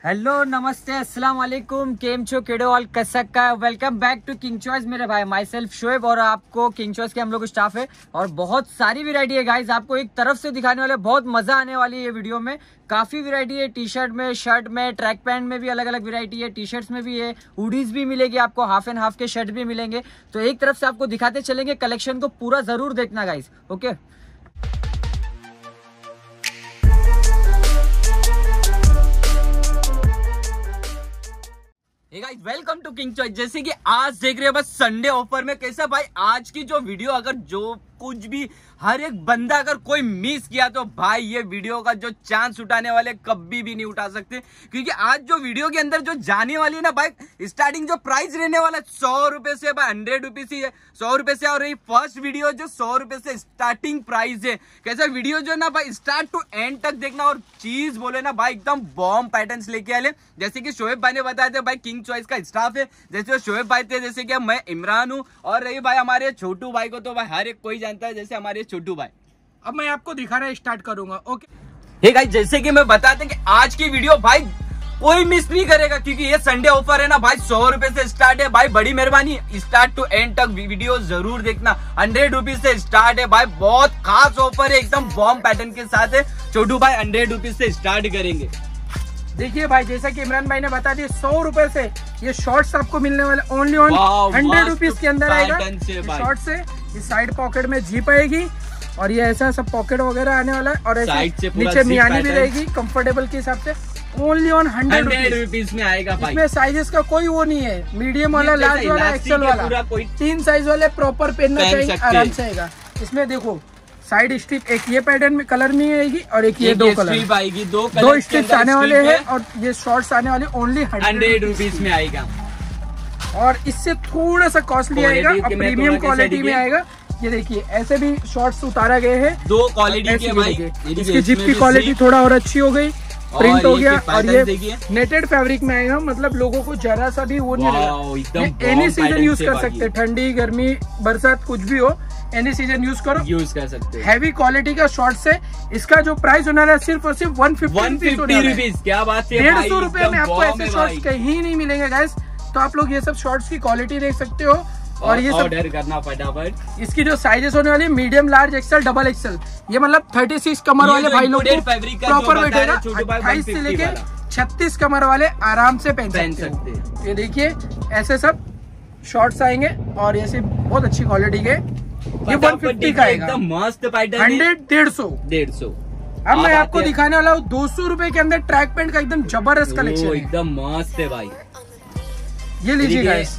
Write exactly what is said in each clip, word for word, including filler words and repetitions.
Hello नमस्ते अस्सलाम वालेकुम, केम छो केडो ऑल कसक का welcome back to king choice. मेरे भाई माई सेल्फ शोएब और आपको किंग चॉइस के हम लोग स्टाफ है और बहुत सारी वैरायटी है गाइस। आपको एक तरफ से दिखाने वाले, बहुत मजा आने वाली है ये वीडियो में। काफी वैरायटी है, टी शर्ट में, शर्ट में, ट्रैक पैंट में भी अलग अलग वैरायटी है, टी शर्ट्स में भी है, हुडीज भी मिलेगी आपको, हाफ एंड हाफ के शर्ट भी मिलेंगे। तो एक तरफ से आपको दिखाते चलेंगे, कलेक्शन को पूरा जरूर देखना guys, okay. Welcome to king choice. जैसे कि आज देख रहे हैं बस संडे ऑफर में कैसा भाई, आज की जो वीडियो अगर जो कुछ भी हर एक बंदा अगर कोई मिस किया तो भाई ये वीडियो का जो चांस उठाने वाले कभी भी नहीं उठा सकते, क्योंकि आज जो वीडियो के अंदर जो जाने वाली है ना भाई, स्टार्टिंग जो प्राइस रहने वाला है सौ रुपए से भाई, हंड्रेड रुपीज ही है, सौ रुपए से। और ये फर्स्ट वीडियो जो सौ रुपए से स्टार्टिंग प्राइस है, कैसा वीडियो जो है ना भाई स्टार्ट टू एंड तक देखना। और चीज बोले ना भाई एकदम बॉम्ब पैटर्न्स लेके आए, जैसे कि शोएब भाई ने बताया था भाई किंग चॉइस का स्टाफ है, जैसे शोएब भाई थे, जैसे कि मैं इमरान हूँ, और रही भाई हमारे छोटू भाई को तो भाई हर एक कोई जानता है, जैसे हमारे छोटू भाई। अब मैं आपको दिखाना स्टार्ट करूंगा, ओके। हे गाइस, जैसे कि मैं बताते कि आज की वीडियो भाई कोई मिस नहीं करेगा, क्योंकि ये संडे ऑफर है ना भाई, सौ रुपए से स्टार्ट है भाई। बड़ी मेहरबानी स्टार्ट टू एंड तक वीडियो जरूर देखना। हंड्रेड रुपीज से स्टार्ट है भाई, बहुत खास ऑफर है, एकदम बॉम्ब पैटर्न के साथ है। छोटू भाई हंड्रेड रुपीज से स्टार्ट करेंगे। देखिए भाई, जैसा कि इमरान भाई ने बता दिया, सौ रुपए से ये शॉर्ट्स आपको मिलने वाले ओनली ऑन हंड्रेड रुपीज के अंदर आएगा। शॉर्ट से ये साइड पॉकेट में जीप आएगी और ये ऐसा सब पॉकेट वगैरह आने वाला है, और ऐसे नीचे मियानी भी रहेगी कंफर्टेबल के हिसाब से। ओनली ऑन हंड्रेड रुपीज में आएगा भाई। इसमें साइजेस का कोई वो नहीं है, मीडियम वाला, लार्ज वाला, एक्सेल वाला, तीन साइज वाले प्रॉपर पहनना चाहिए, आराम से आएगा। इसमें देखो साइड स्ट्रिप, एक ये पैटर्न में कलर में आएगी और एक ये दो कलर आएगी, दो दो स्ट्रिप्स आने वाले हैं, और ये शॉर्ट्स आने वाले ओनली हंड्रेड रुपीज में आएगा। और इससे थोड़ा सा कॉस्टली आएगा और प्रीमियम क्वालिटी में आएगा। ये देखिए ऐसे भी शॉर्ट्स उतारा गए हैं, दो क्वालिटी के भाई। इसकी जिप की क्वालिटी थोड़ा और अच्छी हो गई, प्रिंट हो गया, और ये नेटेड फैब्रिक में आएगा, मतलब लोगों को जरा सा भी वो नहीं लगेगा। एनी सीजन यूज कर सकते हैं, ठंडी गर्मी बरसात कुछ भी हो, एनी सीजन यूज करो, यूज कर सकते हैं। हैवी क्वालिटी का शॉर्ट्स है। इसका जो प्राइस होना है सिर्फ और सिर्फ वन फिफ्टी रुपीज। क्या बात है, डेढ़ सौ रुपए में आपको ऐसे शॉर्ट्स कहीं नहीं मिलेंगे गाइस। तो आप लोग ये सब शॉर्ट्स की क्वालिटी देख सकते हो, और ये सब ऑर्डर करना फटाफट। इसकी जो साइजेस होने वाली है, medium, large, XL, double XL, ये मतलब छत्तीस कमर वाले भाई लोग को प्रॉपर बैठेगा। अट्ठाईस से लेके छत्तीस कमर वाले आराम से पहन सकते हैं। ये देखिए ऐसे सब शॉर्ट्स आएंगे, और ऐसे बहुत अच्छी क्वालिटी के, ये वन फिफ्टी का आएगा, मस्त पैटर्न, हंड्रेड, डेढ़ सौ डेढ़ सौ अब मैं आपको दिखाने वाला हूँ दो सौ रुपए के अंदर ट्रैक पैंट का एकदम जबरदस्त कलेक्शन, एकदम मस्त है भाई। ये लीजिए गाइस,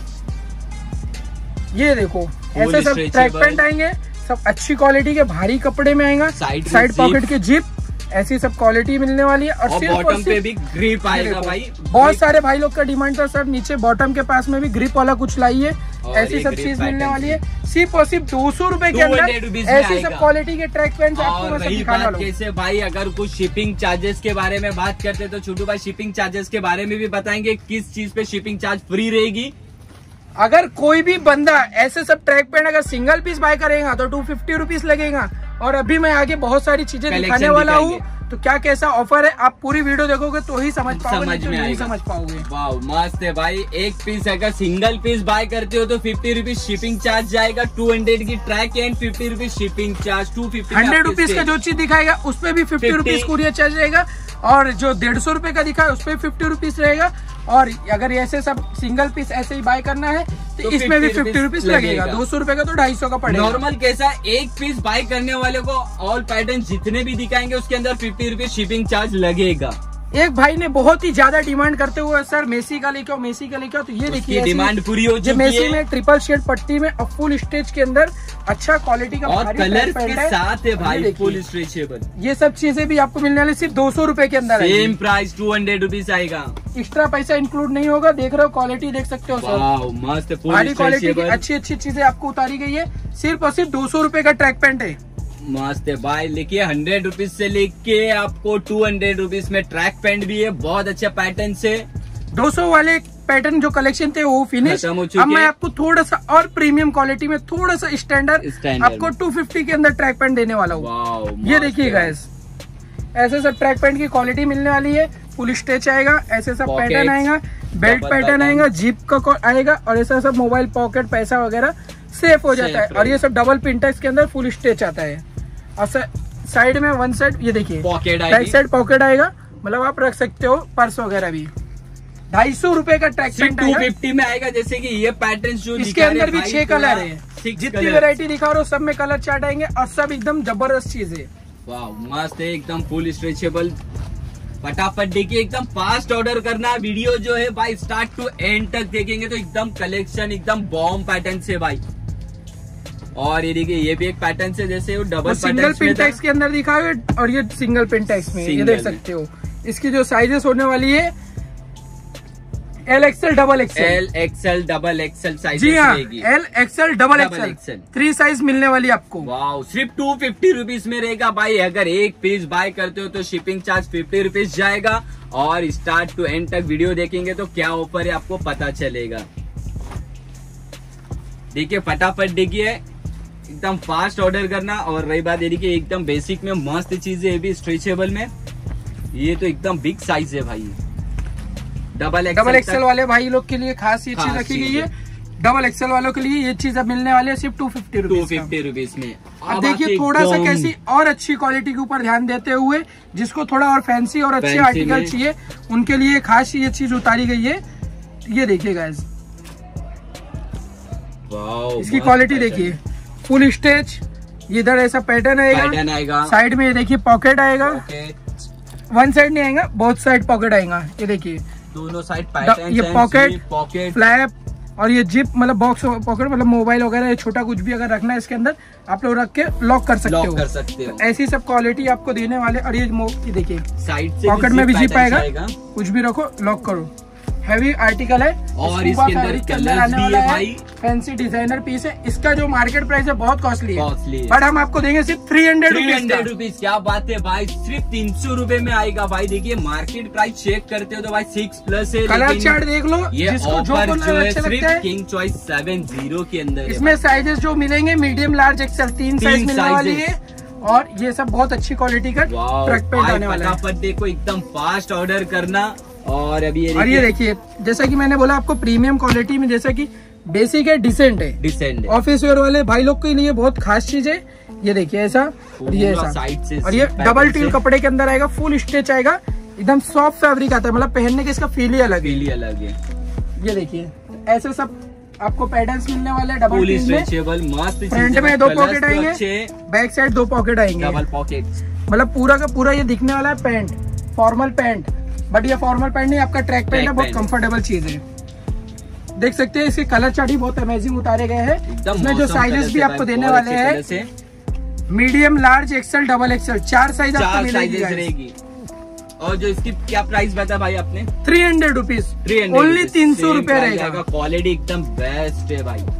ये देखो ऐसे सब ट्रैक पैंट आएंगे, सब अच्छी क्वालिटी के भारी कपड़े में आएगा, साइड पॉकेट के जिप, ऐसी सब क्वालिटी मिलने वाली है। और, और बॉटम पे भी ग्रिप आएगा भाई। बहुत सारे भाई लोग का डिमांड था सर नीचे बॉटम के पास में भी ग्रिप वाला कुछ लाइए, ऐसी सब चीज मिलने वाली है। सिर्फ और सिर्फ दो सौ रुपए के अंदर ऐसी सब क्वालिटी के ट्रैक पैंट आपको मैं दिखाने वाला हूं। कैसे भाई, अगर कुछ शिपिंग चार्जेस के बारे में बात करते तो छोटू भाई शिपिंग चार्जेस के बारे में भी बताएंगे, किस चीज पे शिपिंग चार्ज फ्री रहेगी। अगर कोई भी बंदा ऐसे सब ट्रैक पैंट अगर सिंगल पीस बाय करेगा तो टू फिफ्टी रुपीज लगेगा, और अभी मैं आगे बहुत सारी चीजें दिखाने वाला हूँ, तो क्या कैसा ऑफर है आप पूरी वीडियो देखोगे तो ही समझ पाओगे, समझ में नहीं समझ पाओगे। वाह मस्त है भाई। एक पीस अगर सिंगल पीस बाय करते हो तो फिफ्टी रुपीज शिपिंग चार्ज जाएगा, टू हंड्रेड की track and fifty rupees shipping charge, two fifty hundred rupees का जो चीज दिखाएगा उस पर भी फिफ्टी रुपीज कुरियर चार्ज रहेगा, और जो डेढ़ सौ रुपए का दिखा है उस पर फिफ्टी रुपीज रहेगा। और अगर ऐसे सब सिंगल पीस ऐसे ही बाय करना है तो, तो इसमें भी फिफ्टी रुपीज लगेगा। दो सौ रुपए का तो ढाई सौ का पड़ेगा। नॉर्मल कैसा एक पीस बाय करने वाले को ऑल पैटर्न जितने भी दिखाएंगे उसके अंदर फिफ्टी रुपीज शिपिंग चार्ज लगेगा। एक भाई ने बहुत ही ज्यादा डिमांड करते हुए सर मेसी का लेके आओ, मेसी का लेके आओ, तो ये देखिए डिमांड पूरी हो चुकी है। मेसी में ट्रिपल शेड पट्टी में और फुल स्टेज के अंदर अच्छा क्वालिटी का और कलर के साथ है भाई, फुल स्ट्रेचेबल। ये सब चीजें भी आपको मिलने वाली सिर्फ दो सौ रुपए के अंदर, same price two hundred rupees आएगा, एक्स्ट्रा पैसा इंक्लूड नहीं होगा। देख रहे हो क्वालिटी देख सकते हो सर, मस्त भारी क्वालिटी की अच्छी अच्छी चीजें आपको उतारी गई है। सिर्फ और सिर्फ दो सौ रुपए का ट्रैक पैंट है, मस्त है भाई। देखिए हंड्रेड रुपीज से लेके आपको टू हंड्रेड रुपीज में ट्रैक पैंट भी है, बहुत अच्छा पैटर्न से। दो सौ वाले पैटर्न जो कलेक्शन थे वो फिनिश, अब मैं आपको थोड़ा सा और प्रीमियम क्वालिटी में थोड़ा सा स्टैंडर्ड आपको टू फिफ्टी के अंदर ट्रैक पैंट देने वाला हूँ। ये देखिए गाइस, ऐसे सब ट्रैक पैंट की क्वालिटी मिलने वाली है। फुल स्टेच आएगा, ऐसे सब पैटर्न आएगा, बेल्ट पैटर्न आएगा, जिप का आएगा और ऐसा सब मोबाइल पॉकेट पैसा वगैरह सेफ हो जाता है। और ये सब डबल पिंटेक्स के अंदर फुल स्टेच आता है। और साइड में वन साइड ये देखिए बैक साइड पॉकेट आएगा, मतलब आप रख सकते हो पर्स वगैरह भी। ढाई सौ रुपए का ट्रैक पैंट टू फिफ्टी में आएगा। जैसे कि ये पैटर्न जो इसके अंदर भी छह कलर है, जितनी वेरायटी दिखा रहा हूँ सब में कलर चार्ट आएंगे और सब एकदम जबरदस्त चीज है। वाह मस्त है एकदम, फुल स्ट्रेचेबल। फटाफट देखिए, एकदम फास्ट ऑर्डर करना। वीडियो जो है भाई स्टार्ट टू एंड तक देखेंगे तो एकदम कलेक्शन एकदम बॉम्ब पैटर्न से भाई। और ये देखिए ये भी एक पैटर्न से, जैसे वो डबल सिंगल पिंटेक्स के अंदर दिखा है और ये सिंगल पिंटेक्स में ये देख सकते हो। इसकी जो साइजेस होने वाली है L XL double XL L XL double XL size. जी हाँ, L XL double XL three size मिलने वाली आपको। वाह, सिर्फ टू फिफ्टी रुपीज में रहेगा भाई। अगर एक पीस बाय करते हो तो शिपिंग चार्ज फिफ्टी रुपीज जाएगा। और स्टार्ट टू एंड तक वीडियो देखेंगे तो क्या ऑफर है आपको पता चलेगा। देखिए फटाफट देखिए, एकदम फास्ट ऑर्डर करना। और रही बात देखिए एकदम बेसिक में मस्त चीज है, ये भी स्ट्रेचेबल में। ये तो एकदम बिग साइज है भाई। डबल डबल एक्सएल वाले भाई लोग के लिए खास ये चीज रखी गई है। डबल एक्सएल वालों के लिए ये चीज अब मिलने वाली है सिर्फ two fifty rupees two fifty rupees में। अब देखिए थोड़ा सा कैसी और अच्छी क्वालिटी के ऊपर ध्यान देते हुए, जिसको थोड़ा और फैंसी और अच्छे आर्टिकल चाहिए उनके लिए खास ये चीज उतारी गई है। ये देखिए गाइस, इसकी क्वालिटी देखिए, फुल स्टेच। इधर ऐसा पैटर्न आएगा, आएगा साइड में ये देखिए पॉकेट आएगा। वन साइड नहीं आएगा, बोथ साइड पॉकेट आएगा। ये देखिए दोनों साइड पैटर्न, ये पॉकेट पॉकेट फ्लैप और ये जिप, मतलब बॉक्स पॉकेट, मतलब मोबाइल वगैरह ये छोटा कुछ भी अगर रखना है इसके अंदर आप लोग रख के लॉक कर सकते हो कर सकते हो। ऐसी सब क्वालिटी आपको देने वाले। और ये देखिए साइड से पॉकेट में भी जिप आएगा, कुछ भी रखो लॉक करो। हैवी आर्टिकल है और इसके अंदर कलर्स भी है भाई। फैंसी डिजाइनर पीस है। इसका जो मार्केट प्राइस है बहुत कॉस्टली है, बट हम आपको देंगे सिर्फ थ्री हंड्रेड हंड्रेड रुपीज। क्या बात है भाई, सिर्फ तीन सौ रूपये में आएगा भाई। देखिए मार्केट प्राइस चेक करते हो तो भाई सिक्स प्लस है। कलर चार्ट देख लो, ये ऑफर जो है सिर्फ किंग चॉइस सेवन जीरो के अंदर। इसमें साइजेस जो मिलेंगे मीडियम लार्ज एक्सेल तीन साइज मिलने वाली है। और ये सब बहुत अच्छी क्वालिटी का ट्रैक पैंट आने वाला है। फटाफट देखो, एकदम फास्ट ऑर्डर करना। और अभी ये और ये देखिए, जैसा कि मैंने बोला आपको प्रीमियम क्वालिटी में, जैसा कि बेसिक है, डिसेंट है, डिसेंट ऑफिस वेयर वाले भाई लोग के लिए बहुत खास चीज है। ये देखिए ऐसा और ये ऐसा, और ये डबल टील कपड़े के अंदर आएगा, फुल स्टिच आएगा, एकदम सॉफ्ट फैब्रिक आता है, मतलब पहनने के इसका फील ही अलग फील ही अलग है। ये देखिए ऐसे सब आपको पैटर्न्स मिलने वाले हैं डबल टील में। मस्त फ्रंट में दो पॉकेट आएंगे, बैक साइड दो पॉकेट आएंगे, डबल पॉकेट, मतलब पूरा का पूरा ये दिखने वाला है पैंट, फॉर्मल पैंट। बट ये फॉर्मल पैंट नहीं, आपका ट्रैक पैंट है, बहुत कंफर्टेबल चीज है। देख सकते हैं इसके कलर चार्ट ही बहुत अमेजिंग उतारे गए हैं। इसमें जो साइजेस भी आपको देने वाले हैं, medium large XL double XL, चार साइज आपको मिलेगी। और जो इसकी क्या प्राइस बता भाई आपने? थ्री हंड्रेड रुपीज ओनली, तीन सौ रूपये रहेगा। क्वालिटी एकदम बेस्ट है भाई।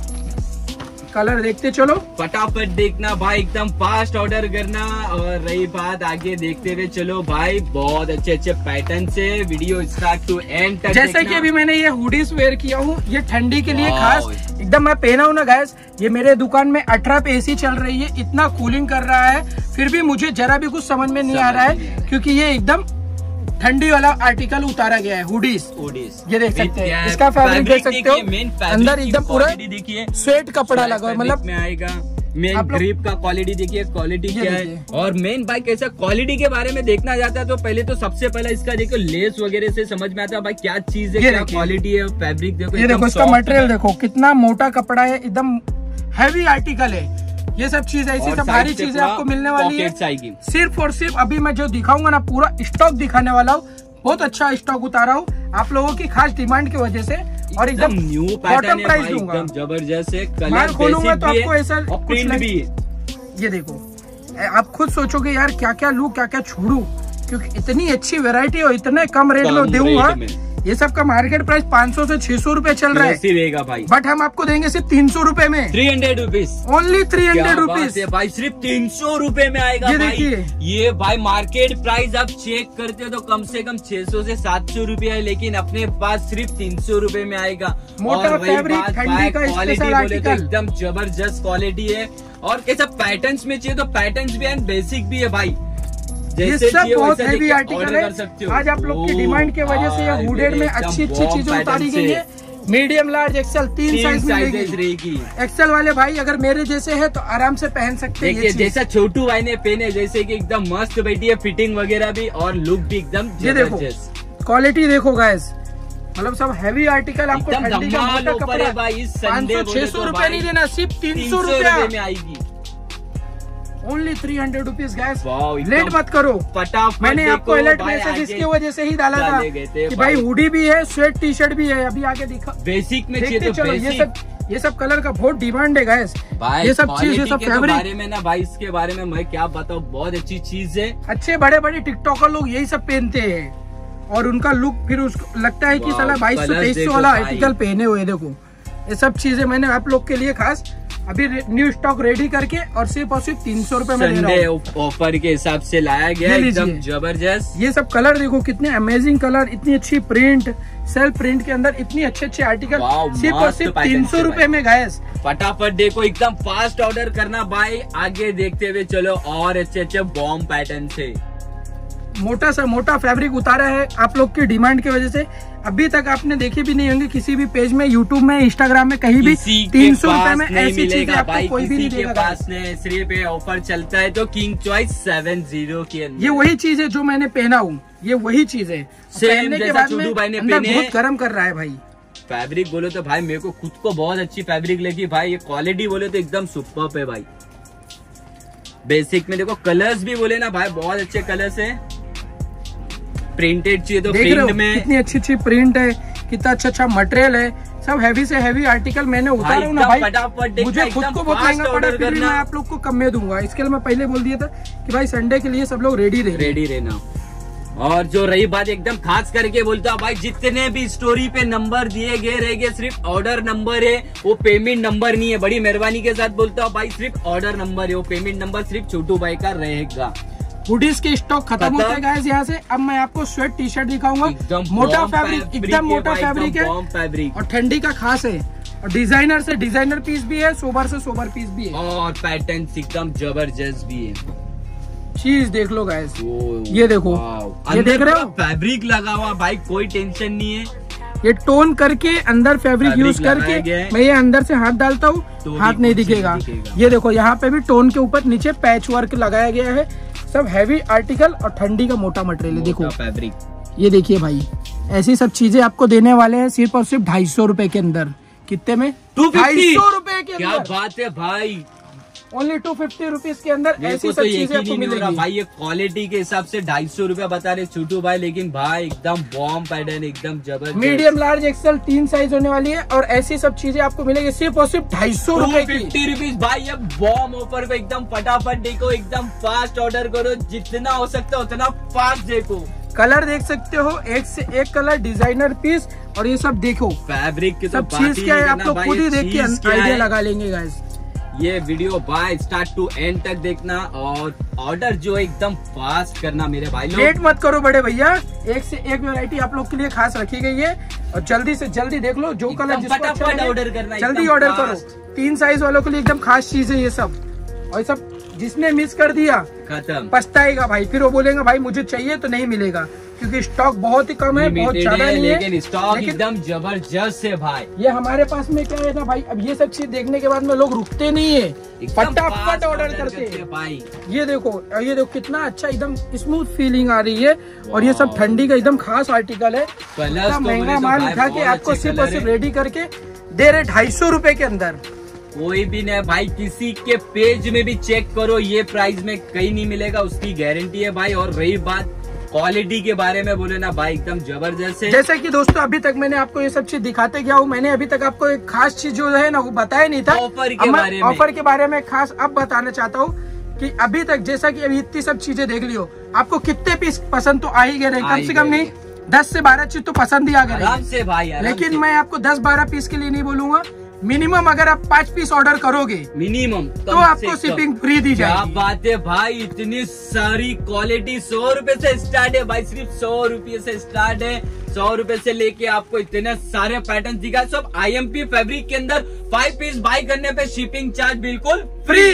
कलर देखते चलो, फटाफट देखना भाई, एकदम फास्ट ऑर्डर करना। और रही बात आगे देखते हुए चलो भाई, बहुत अच्छे अच्छे पैटर्न से वीडियो स्टार्ट टू एंड तक। जैसे कि अभी मैंने ये हुडीज वेयर किया हूँ, ये ठंडी के लिए खास एकदम मैं पहना हूँ ना गैस। ये मेरे दुकान में अठारह पे एसी चल रही है, इतना कूलिंग कर रहा है, फिर भी मुझे जरा भी कुछ समझ में नहीं आ रहा है, क्योंकि ये एकदम ठंडी वाला आर्टिकल उतारा गया है। हुडीज हुडीज ये देख सकते हैं, इसका फैब्रिक देख सकते हो, अंदर एकदम पूरा देखिए स्वेट कपड़ा लगा, मतलब में आएगा। मेन ग्रिप का क्वालिटी देखिए, क्वालिटी क्या है। और मेन भाई कैसा क्वालिटी के बारे में देखना जाता है तो पहले तो सबसे पहले इसका देखो लेस वगैरह से समझ में आता है भाई क्या चीज है, क्या क्वालिटी है। फैब्रिक देखो, ये देखो इसका मटेरियल देखो कितना मोटा कपड़ा है, एकदम हैवी आर्टिकल है। ये सब चीज ऐसी सब भारी चीजें आपको मिलने वाली है। सिर्फ और सिर्फ अभी मैं जो दिखाऊंगा ना, पूरा स्टॉक दिखाने वाला हूँ, बहुत अच्छा स्टॉक उतारा हूँ आप लोगों की खास डिमांड की वजह से। और एकदम न्यू पैटर्न प्राइस दूंगा, एकदम जबरदस्त है। कलर खोलूंगा तो आपको ऐसा कुछ भी। ये देखो आप खुद सोचोगे यार क्या क्या लूं, क्या क्या छोड़ू, क्योंकि इतनी अच्छी वैरायटी और इतने कम रेट में दूंगा। ये सब का मार्केट प्राइस पाँच सौ से छह सौ रूपये चल रहा है भाई, बट हम आपको देंगे सिर्फ तीन सौ रूपये में, three hundred rupees only three hundred rupees भाई, सिर्फ तीन सौ रूपये में आएगा। ये देखिए, ये भाई मार्केट प्राइस आप चेक करते हो तो कम से कम छह सौ से सात सौ रूपये है, लेकिन अपने पास सिर्फ तीन सौ रूपये में आएगा। मोटा फैब्रिक, ठंडी का स्पेशल आर्टिकल, एकदम जबरदस्त क्वालिटी है। और कैसा पैटर्न्स में चाहिए तो पैटर्न्स भी है, बेसिक भी है भाई। ये सब बहुत हैवी आर्टिकल है। आज आप लोग की डिमांड की वजह से ये हुडेड में अच्छी अच्छी चीजें उतारी गई है। मीडियम, लार्ज, एक्सेल तीन साइज मिलेगी। एक्सेल वाले भाई अगर मेरे जैसे है तो आराम से पहन सकते हैं। देखिए जैसा छोटू भाई ने पहने, जैसे कि एकदम मस्त बैठी है, फिटिंग वगैरह भी और लुक भी एकदम जबरदस्त। क्वालिटी देखो गाइस, मतलब सब हैवी आर्टिकल आपको ठंडी का मोटा कपड़ा भाई। पाँच सौ छह सौ रूपये नहीं देना, सिर्फ तीन सौ रूपये में आएगी। Only three hundred rupees guys. Late मत करो फटाफट। मैंने आपको अलर्ट मैसेज इसकी वजह से ही डाला था कि भाई हुडी भी है, स्वेट टी शर्ट भी है। अभी आगे दिखा, बेसिक में चाहिए तो चलो। ये सब ये सब कलर का बहुत डिमांड है गैस। ये सब चीज, ये सब फैब्रिक बारे में ना भाई, इसके बारे में मैं क्या बताऊँ, बहुत अच्छी चीज है। अच्छे बड़े बड़े टिकटॉकर लोग यही सब पहनते हैं और उनका लुक फिर उसको लगता है कि साला बाईस सौ तेईस सौ वाला आर्टिकल पहने हुए। देखो ये सब चीजें मैंने आप लोग के लिए खास अभी न्यू स्टॉक रेडी करके और सिर्फ और सिर्फ तीन सौ रूपये में संडे ऑफर के हिसाब से लाया गया, एकदम जबरदस्त। ये सब कलर देखो कितने अमेजिंग कलर, इतनी अच्छी प्रिंट, सेल्फ प्रिंट के अंदर इतने अच्छे अच्छे आर्टिकल सिर्फ और सिर्फ तीन सौ रूपये में गैस। फटाफट देखो, एकदम फास्ट ऑर्डर करना भाई। आगे देखते हुए चलो और अच्छे अच्छे बॉम्ब पैटर्न से मोटा सा मोटा फैब्रिक उतारा है आप लोग की डिमांड की वजह से। अभी तक आपने देखे भी नहीं होंगे किसी भी पेज में, यूट्यूब में, इंस्टाग्राम में, कहीं भी तीन सौ रूपये में ऐसी चीजें आपको कोई भी नहीं देगा। पास ने सिर्फ ऑफर चलता है तो किंग चॉइस सेवन जीरो के अंदर। ये वही चीज है जो मैंने पहना हूँ, ये वही चीज है। पहनने के बाद में भाई ने बहुत गर्म कर रहा है भाई। फैब्रिक बोले तो भाई मेरे को खुद को बहुत अच्छी फैब्रिक लगी भाई। ये क्वालिटी बोले तो एकदम सुपर्ब है भाई। बेसिक में देखो कलर्स भी बोले ना भाई, बहुत अच्छे कलर्स है। प्रिंटेड चाहिए तो प्रिंट में कितनी अच्छी अच्छी प्रिंट है, कितना अच्छा अच्छा मटेरियल है। सब हैवी से हैवी आर्टिकल मैंने उतारा हूँ ना भाई। मुझे खुद को बहुत महंगा पड़ा, फिर भी मैं आप लोग को कम में दूंगा। इसके लिए मैं पहले बोल दिया था कि भाई संडे के लिए सब लोग रेडी रहे रेडी रहना। और जो रही बात एकदम खास करके बोलता हूँ भाई, जितने भी स्टोरी पे नंबर दिए गए रहेंगे सिर्फ ऑर्डर नंबर है, वो पेमेंट नंबर नहीं है। बड़ी मेहरबानी के साथ बोलता हूँ भाई, सिर्फ ऑर्डर नंबर है, वो पेमेंट नंबर सिर्फ छोटू भाई का रहेगा। हुडीज के स्टॉक खत्म होते हैं गाइस यहाँ से। अब मैं आपको स्वेट टी शर्ट दिखाऊंगा, मोटा फैब्रिक, एकदम मोटा फैब्रिक है और ठंडी का खास है। और डिजाइनर से डिजाइनर पीस भी है, सोबर से सोबर पीस भी है और पैटर्न एकदम जबरदस्त भी है। चीज देख लो गाइस, ये देखो, ये देख रहे हो फैब्रिक लगा हुआ भाई, कोई टेंशन नहीं है। ये टोन करके अंदर फैब्रिक यूज करके मैं ये अंदर से हाथ डालता हूँ तो हाथ नहीं दिखेगा। ये देखो यहाँ पे भी टोन के ऊपर नीचे पैच वर्क लगाया गया है। सब हैवी आर्टिकल और ठंडी का मोटा मटेरियल है। देखो फैब्रिक, ये देखिए भाई, ऐसी सब चीजें आपको देने वाले हैं सिर्फ और सिर्फ ढाई सौ रूपये के अंदर। कितने में? ढाई सौ रूपये के अंदर। क्या बात है भाई, ओनली टू फिफ्टी रुपीज के अंदर ऐसी सब चीजें आपको मिलेगी भाई। ये क्वालिटी के हिसाब से ढाई सौ रूपया बता रहे छोटू भाई, लेकिन भाई एकदम बॉम्ब पैटर्न, एकदम जबरदस्त। मीडियम, लार्ज, एक्सेल तीन साइज होने वाली है और ऐसी सब चीजें आपको मिलेगी सिर्फ और सिर्फ ढाई सौ रूपये की। फिफ्टी रुपीज भाई, ये बॉम्ब ऑफर को एकदम फटाफट देखो, एकदम फास्ट ऑर्डर करो, जितना हो सकता है उतना फास्ट देखो। कलर देख सकते हो, एक से एक कलर, डिजाइनर पीस और ये सब देखो फैब्रिक की सब चीज क्या है आप तो खुद ही देख के आइडिया लगा लेंगे गाइस। ये video by start to end तक देखना और ऑर्डर जो एकदम फास्ट करना मेरे भाई लोग। लेट मत करो बड़े भैया, एक से एक वैरायटी आप लोग के लिए खास रखी गई है और जल्दी से जल्दी देख लो। जो कलर जिसको अच्छा लगे ऑर्डर करना, जल्दी ऑर्डर करो। तीन साइज वालों के लिए एकदम खास चीज है ये सब। और सब जिसने मिस कर दिया खत्म, पछताएगा भाई। फिर वो बोलेगा भाई मुझे चाहिए तो नहीं मिलेगा, क्योंकि स्टॉक बहुत ही कम है, बहुत ज्यादा नहीं है, लेकिन स्टॉक एकदम जबरदस्त है भाई। ये हमारे पास में क्या है ना भाई, अब ये सब चीज देखने के बाद में लोग रुकते नहीं है, फटाफट ऑर्डर करते हैं भाई। ये देखो, ये देखो कितना अच्छा एकदम स्मूथ फीलिंग आ रही है और ये सब ठंडी का एकदम खास आर्टिकल है। महंगा माल उठा के आपको सिर्फ और सिर्फ रेडी करके दे रहे ढाई सौ रूपये के अंदर। कोई भी नहीं भाई, किसी के पेज में भी चेक करो, ये प्राइस में कहीं नहीं मिलेगा, उसकी गारंटी है भाई। और रही बात क्वालिटी के बारे में बोले ना भाई, एकदम जबरदस्त है। जैसे कि दोस्तों अभी तक मैंने आपको ये सब चीज दिखाते गया हूँ, मैंने अभी तक आपको एक खास चीज जो है ना वो बताया नहीं था। ऑफर के बारे में ऑफर के बारे में खास अब बताना चाहता हूँ कि अभी तक जैसा कि अभी इतनी सब चीजें देख लियो, आपको कितने पीस पसंद तो आ ही गए रहे, कम से कम नहीं दस से बारह चीज तो पसंद ही आ गए भाई। लेकिन मैं आपको दस बारह पीस के लिए नहीं बोलूंगा, मिनिमम अगर आप पाँच पीस ऑर्डर करोगे मिनिमम तो आपको शिपिंग फ्री दी जाएगी। क्या बात है भाई, इतनी सारी क्वालिटी सौ रुपए से स्टार्ट है भाई, सिर्फ सौ रुपए से स्टार्ट है। सौ रुपए से लेके आपको इतने सारे पैटर्न दिखा, सब आई एम पी फैब्रिक के अंदर। फाइव पीस बाय करने पे शिपिंग चार्ज बिल्कुल फ्री।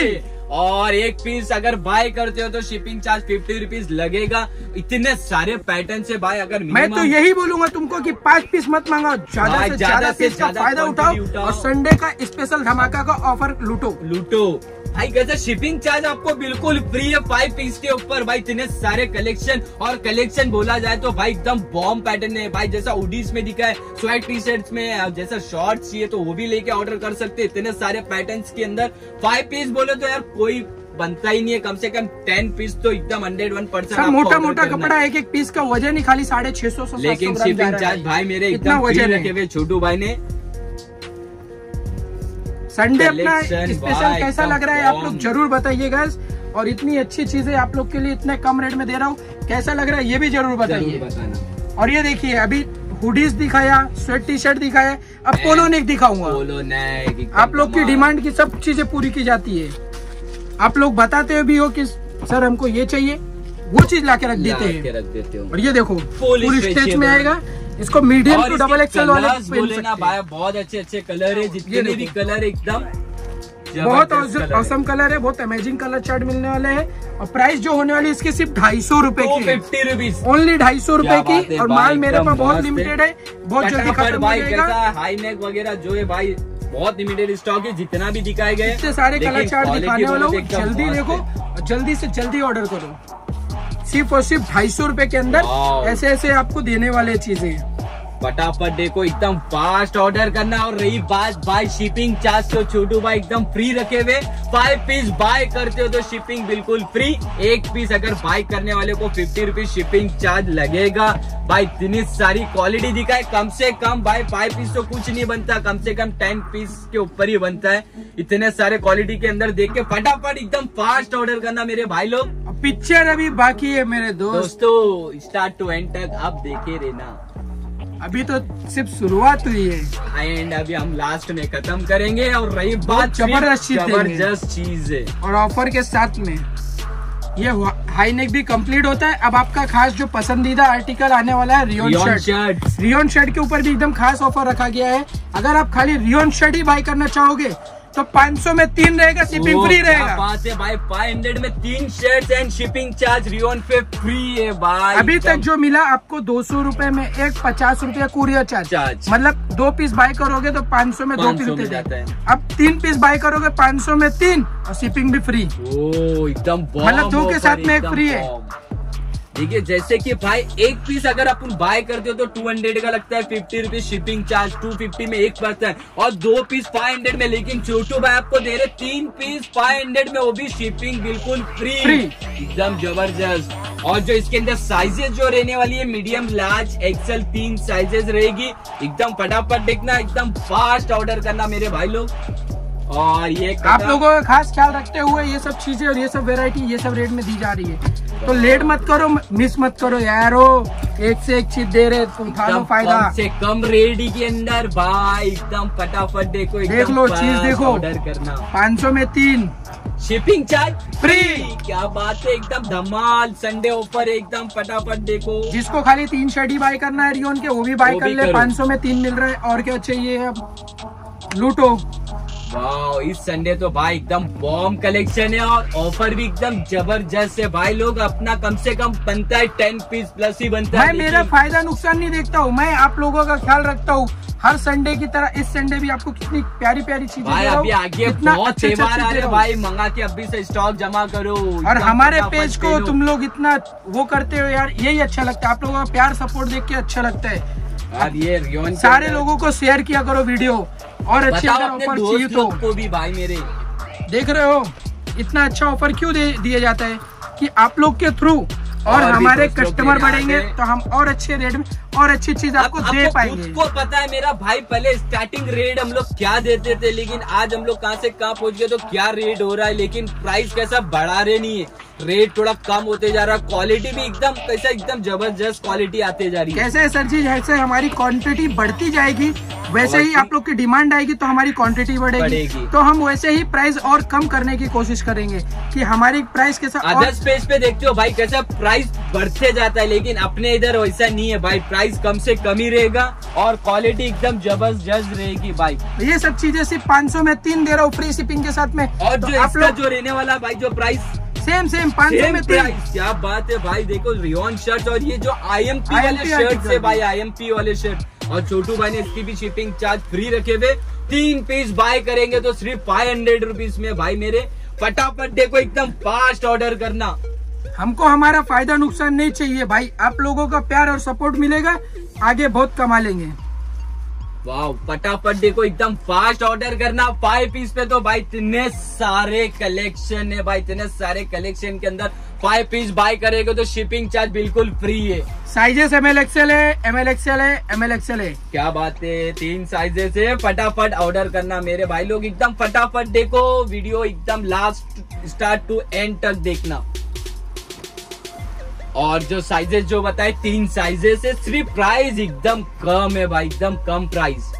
और एक पीस अगर बाय करते हो तो शिपिंग चार्ज फिफ्टी रुपीज लगेगा। इतने सारे पैटर्न से भाई, अगर मैं तो यही बोलूंगा तुमको कि पांच पीस मत मांगो, ज्यादा से ज्यादा पीस का फायदा उठाओ, उठाओ और संडे का स्पेशल धमाका का ऑफर लूटो लूटो भाई। कैसे शिपिंग चार्ज आपको बिल्कुल फ्री है फाइव पीस के ऊपर भाई। इतने सारे कलेक्शन, और कलेक्शन बोला जाए तो भाई एकदम बॉम्ब पैटर्न है भाई। जैसा उडीज में दिखा है, स्वेट टी शर्ट्स में, जैसा शॉर्ट्स चाहिए तो वो भी लेके ऑर्डर कर सकते हैं। इतने सारे पैटर्न्स के अंदर फाइव पीस बोले तो यार कोई बनता ही नहीं है। कम से कम टेन पीस तो एकदम हंड्रेड वन परसेंट मोटा मोटा कपड़ा, एक एक पीस का वजन ही खाली साढ़े छह सौ। लेकिन शिपिंग चार्ज भाई मेरे इतना वजन रखे हुए छोटू भाई ने। संडे अपना स्पेशल कैसा लग रहा है आप लोग जरूर बताइए गाइस। और इतनी अच्छी चीजें आप लोग के लिए इतने कम रेट में दे रहा हूँ, कैसा लग रहा है ये भी जरूर बताइए। और ये देखिए, अभी हुडीज दिखाया, स्वेट टी शर्ट दिखाया, अब पोलो नेक दिखाऊंगा। पोलो नेक आप लोग की डिमांड की सब चीजें पूरी की जाती है। आप लोग बताते भी हो कि सर हमको ये चाहिए, वो चीज ला के रख देते हैं। और ये देखो फुल स्टेज में आएगा, इसको मीडियम टू डबल एक्सएल वाले बोले ना भाई, बहुत अच्छे अच्छे कलर है, जितने भी कलर एकदम बहुत औसम कलर है, बहुत अमेजिंग कलर चार्ट मिलने वाले हैं। और प्राइस जो होने वाली है इसकी सिर्फ ढाई सौ रूपए की, फिफ्टी रुपीज ओनली ढाई सौ रूपए की। और माल मेरे पास बहुत लिमिटेड है, बहुत जल्दी खत्म हो जाएगा। हाई नेक वगैरह जो है भाई बहुत लिमिटेड स्टॉक है, जितना भी दिखाए गए इतने सारे कलर चार्ट दिखाने वाला हूँ। जल्दी देखो और जल्दी से जल्दी ऑर्डर करो। सिर्फ और सिर्फ ढाई सौ रूपये के अंदर ऐसे ऐसे आपको देने वाले चीजें। फटाफट देखो, एकदम फास्ट ऑर्डर करना। और रही बात भाई शिपिंग चार्ज, तो छोटू भाई एकदम फ्री रखे हुए। फाइव पीस बाय करते हो तो शिपिंग बिल्कुल फ्री। एक पीस अगर बाय करने वाले को फिफ्टी रुपीज शिपिंग चार्ज लगेगा। भाई इतनी सारी क्वालिटी दिखाए, कम से कम भाई फाइव पीस तो कुछ नहीं बनता, कम से कम टेन पीस के ऊपर ही बनता है। इतने सारे क्वालिटी के अंदर देख के फटाफट एकदम फास्ट ऑर्डर करना मेरे भाई लोग। पिक्चर अभी बाकी है मेरे दोस्त। दोस्तों स्टार्ट टू एंड तक आप देखे रहना, अभी तो सिर्फ शुरुआत हुई है एंड अभी हम लास्ट में खत्म करेंगे। और रही बात जबरदस्त जबरदस्त चीज है, और ऑफर के साथ में ये हाई नेक भी कंप्लीट होता है। अब आपका खास जो पसंदीदा आर्टिकल आने वाला है रियोन शर्ट। रियोन शर्ट के ऊपर भी एकदम खास ऑफर रखा गया है। अगर आप खाली रियोन शर्ट ही बाय करना चाहोगे तो पाँच सौ में तीन रहेगा, शिपिंग फ्री रहेगा। बात है भाई, पाँच सौ में तीन शर्ट्स एंड शिपिंग चार्ज रियोन पे फ्री है भाई। अभी तक जो मिला आपको दो सौ रूपये में एक पचास रूपया कुरियर चार्ज, चार्ज मतलब दो पीस बाय करोगे तो पाँच सौ में दो पीस दे जाता है। अब तीन पीस बाय करोगे पाँच सौ में तीन और शिपिंग भी फ्री। ओ एकदम मतलब दो के साथ में एक फ्री है। देखिए जैसे कि भाई एक पीस अगर अपन बाय करते हो तो टू हंड्रेड का लगता है, fifty rupees shipping charge, two fifty में एक पड़ता है। और दो पीस फाइव हंड्रेड में, लेकिन छोटू भाई आपको दे रहे तीन पीस फाइव हंड्रेड में, वो भी शिपिंग बिल्कुल फ्री, फ्री। एकदम जबरदस्त। और जो इसके अंदर साइजेस जो रहने वाली है मीडियम, लार्ज, एक्सेल, तीन साइजेस रहेगी। एकदम फटाफट देखना, एकदम फास्ट ऑर्डर करना मेरे भाई लोग। और ये आप लोगों का खास ख्याल रखते हुए ये सब चीजें और ये सब वेरायटी ये सब रेट में दी जा रही है, तो लेट मत करो, मिस मत करो यारो। एक से एक चीज दे रहे तो उठा लो फायदा। कम से कम रेट के अंदर भाई एकदम फटाफट देखो, देख लो चीज देखो, ऑर्डर करना। पाँच सौ में तीन, शिपिंग चार्ज फ्री। क्या बात है, एकदम धमाल संडे ऑफर, एकदम फटाफट देखो। जिसको खाली तीन शर्ट ही बाय करना है रियोन के, वो भी बाय कर ले, पाँच सौ में तीन मिल रहा है। और क्या चाहिए, अब लूटो। वाह, इस संडे तो भाई एकदम बॉम्ब कलेक्शन है और ऑफर भी एकदम जबरदस्त है भाई लोग। अपना कम से कम बनता है टेन पीस प्लस ही बनता है। मैं मेरा फायदा नुकसान नहीं देखता हूँ, मैं आप लोगों का ख्याल रखता हूँ। हर संडे की तरह इस संडे भी आपको कितनी प्यारी प्यारी चीजें भाई, अभी आगे बहुत त्योहार आ रहे हैं भाई, मंगा के अभी से स्टॉक जमा करो। और हमारे पेज को तुम लोग इतना वो करते हो यार, यही अच्छा लगता है। आप लोगों का प्यार सपोर्ट देख के अच्छा लगता है। अब ये रियोन सारे लोगों को शेयर किया करो वीडियो, और अच्छे अगर ऑफर चाहिए तो को भी भाई मेरे देख रहे हो इतना अच्छा ऑफर क्यों दिया जाता है कि आप लोग के थ्रू और, और हमारे कस्टमर बढ़ेंगे तो हम और अच्छे रेट में और अच्छी चीज आपको दे पाएंगे। खुद को पता है मेरा भाई, पहले स्टार्टिंग रेट हम लोग क्या देते थे, लेकिन आज हम लोग कहां से कहां पहुंच गए, तो क्या रेट हो रहा है। लेकिन प्राइस कैसा बढ़ा रहे नहीं है, रेट थोड़ा कम होते जा रहा है। क्वालिटी भी एकदम कैसा एकदम जबरदस्त क्वालिटी आते जा रही है। कैसे सर जी, जैसे हमारी क्वांटिटी बढ़ती जाएगी वैसे ही आप लोग की डिमांड आएगी तो हमारी क्वांटिटी बढ़ेगी, बढ़ेगी तो हम वैसे ही प्राइस और कम करने की कोशिश करेंगे कि हमारी प्राइस के साथ। अदर स्पेस पे देखते हो भाई कैसा प्राइस बढ़ते जाता है, लेकिन अपने इधर वैसा नहीं है भाई, प्राइस कम से कम ही रहेगा और क्वालिटी एकदम जबरदस्त रहेगी भाई। ये सब चीजें सिर्फ पाँच सौ में तीन दे रहा हूँ फ्री शिपिंग के साथ में। और तो जो आप लोग जो रहने वाला भाई जो प्राइस सेम सेम पाँच सौ में तीन। क्या बात है भाई, देखो रियोन शर्ट और ये जो आईएमपी वाले शर्ट है भाई, आईएमपी वाले शर्ट, और छोटू भाई ने इसकी भी शिपिंग चार्ज फ्री रखे हुए। तीन पीस बाय करेंगे तो सिर्फ फाइव हंड्रेड रुपीज में भाई मेरे फटाफट देखो एकदम फास्ट ऑर्डर करना। हमको हमारा फायदा नुकसान नहीं चाहिए भाई, आप लोगों का प्यार और सपोर्ट मिलेगा, आगे बहुत कमा लेंगे। वाह, फटाफट देखो एकदम फास्ट ऑर्डर करना। फाइव पीस पे तो भाई इतने सारे कलेक्शन है भाई, इतने सारे कलेक्शन के अंदर फाइव पीस बाय करेगा तो शिपिंग चार्ज बिल्कुल फ्री है। साइजेस एम एल एक्सएल है, एम एल एक्सएल है, एम एल एक्सएल है। क्या बात है, तीन साइजेस है, फटाफट ऑर्डर करना मेरे भाई लोग, एकदम फटाफट देखो वीडियो एकदम लास्ट स्टार्ट टू एंड तक देखना। और जो साइजेस जो बताए तीन साइजेस है, सिर्फ प्राइस एकदम कम है भाई, एकदम कम प्राइस।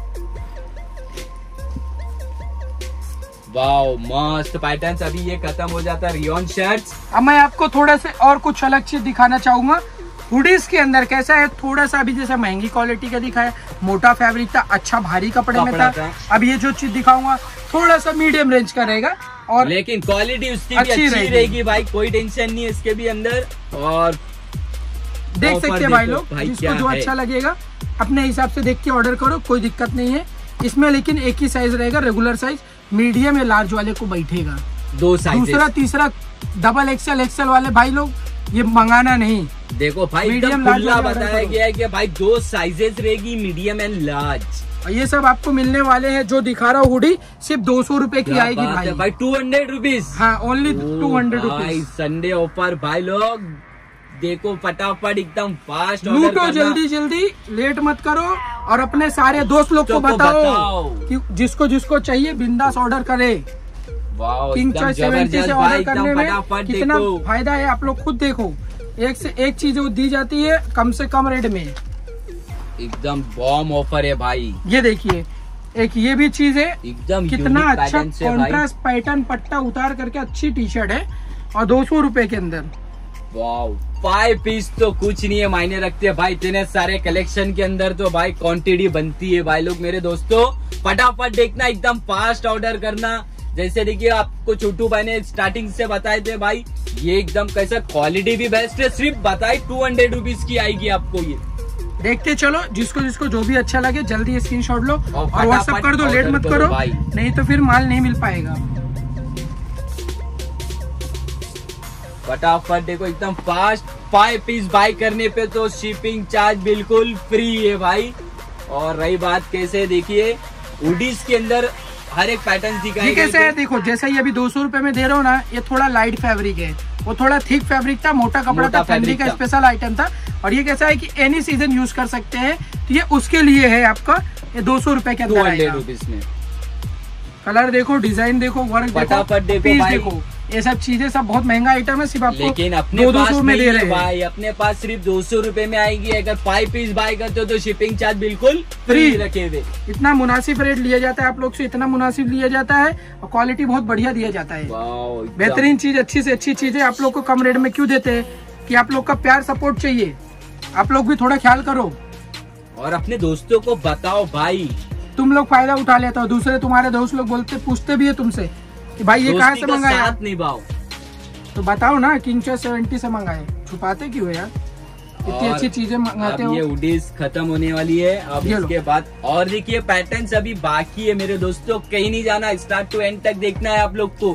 वाओ मस्त पैटर्न्स। अभी ये खत्म हो जाता है रियोन शर्ट्स। अब मैं आपको थोड़ा से और कुछ अलग चीज दिखाना चाहूंगा। हुडीज के अंदर कैसा है, थोड़ा सा अभी जैसे महंगी क्वालिटी का दिखाया, मोटा फैब्रिक था, अच्छा भारी कपड़े में था, था। अब ये जो चीज दिखाऊंगा थोड़ा सा मीडियम रेंज का रहेगा, और लेकिन क्वालिटी उसकी अच्छी, भी अच्छी रहेगी भाई, कोई टेंशन नहीं है इसके भी अंदर। और देख सकते हैं भाई लोग, जिसको जो अच्छा लगेगा अपने हिसाब से देख के ऑर्डर करो, कोई दिक्कत नहीं है इसमें। लेकिन एक ही साइज रहेगा, रेगुलर साइज, मीडियम या लार्ज वाले को बैठेगा। दो साइज, दूसरा तीसरा डबल एक्सएल एक्सएल वाले भाई लोग ये मंगाना नहीं। देखो भाई मीडियम लार्ज बताया गया है कि भाई दो साइजेस रहेगी, मीडियम एंड लार्ज। ये सब आपको मिलने वाले हैं। जो दिखा रहा हूँ हुडी सिर्फ दो सौ रूपये की आएगी भाई, भाई टू हंड्रेड रुपीज। हाँ, only two hundred rupees. Sunday offer भाई लोग देखो, फटाफट एकदम फास्ट लूटो, जल्दी जल्दी, लेट मत करो, और अपने सारे दोस्त लोग को बताओ, बताओ कि जिसको जिसको चाहिए बिंदास ऑर्डर करे। किंग चॉइस सेवेंटी से ऑर्डर करने में कितना फायदा है आप लोग खुद देखो, एक से एक चीज दी जाती है कम से कम रेट में, एकदम बॉम ऑफर है भाई। ये देखिए, एक ये भी चीज है, एकदम कितना अच्छा कॉन्ट्रास्ट पैटर्न पट्टा उतार करके अच्छी टी शर्ट है, और दो सौ रूपये के अंदर। वाओ, फाइव पीस तो कुछ नहीं है, मायने रखते हैं भाई, इतने सारे कलेक्शन के अंदर तो भाई क्वांटिटी बनती है भाई लोग। मेरे दोस्तों फटाफट देखना, एकदम फास्ट ऑर्डर करना। जैसे देखिए आपको छोटू भाई ने स्टार्टिंग से बताए थे भाई, ये एकदम कैसा क्वालिटी भी बेस्ट है, सिर्फ बताए टू हंड्रेड रुपीज की आएगी आपको। ये देखते चलो, जिसको जिसको जो भी अच्छा लगे जल्दी स्क्रीनशॉट लो और व्हाट्सएप कर दो, लेट मत करो, नहीं तो फिर माल नहीं मिल पाएगा। फटाफट देखो एकदम फास्ट, फाइव पीस बाय करने पे तो शिपिंग चार्ज बिल्कुल फ्री है भाई। और रही बात कैसे, देखिए हुडीज के अंदर हर एक पैटर्न दिखाई कैसे है, देखो जैसा ये अभी दो सौ रूपये में दे रहा हूँ ना, ये थोड़ा लाइट फैब्रिक है, वो थोड़ा थिक फैब्रिक था, मोटा कपड़ा था, फैब्रिक का स्पेशल आइटम था। और ये कैसा है कि एनी सीजन यूज कर सकते हैं, तो ये उसके लिए है आपका, ये दो सौ रूपये के अंदर आएगा। में कलर देखो, डिजाइन देखो, वर्क फटाफट देखो, पीस देखो, ये सब चीजें सब बहुत महंगा आइटम है, सिर्फ आपको लेकिन अपने दो सौ में दे रहे हैं भाई, अपने पास सिर्फ दो सौ रूपये में आएगी। अगर फाइव पीस बाय करते हो तो शिपिंग चार्ज बिल्कुल फ्री रखे हुए। इतना मुनासिब रेट लिया जाता है आप लोग से, इतना मुनासिब लिया जाता है, और क्वालिटी बहुत बढ़िया दिया जाता है। बेहतरीन चीज, अच्छी से अच्छी चीजें आप लोग को कम रेट में क्यों देते हैं, कि आप लोग का प्यार सपोर्ट चाहिए, आप लोग भी थोड़ा ख्याल करो और अपने दोस्तों को बताओ भाई। तुम लोग फायदा उठा लेते हो, दूसरे तुम्हारे दोस्त लोग बोलते पूछते भी है तुमसे कि भाई ये कहाँ से मंगाया, साथ निभाओ तो बताओ ना किंग चॉइस सेवेंटी से मंगाए, छुपाते क्यों यार, इतनी अच्छी चीजें मंगाते हो। ये हुडीज खत्म होने वाली है अब, इसके बाद और देखिए पैटर्न्स अभी बाकी है मेरे दोस्तों, कहीं नहीं जाना, स्टार्ट टू एंड तक देखना है आप लोग को।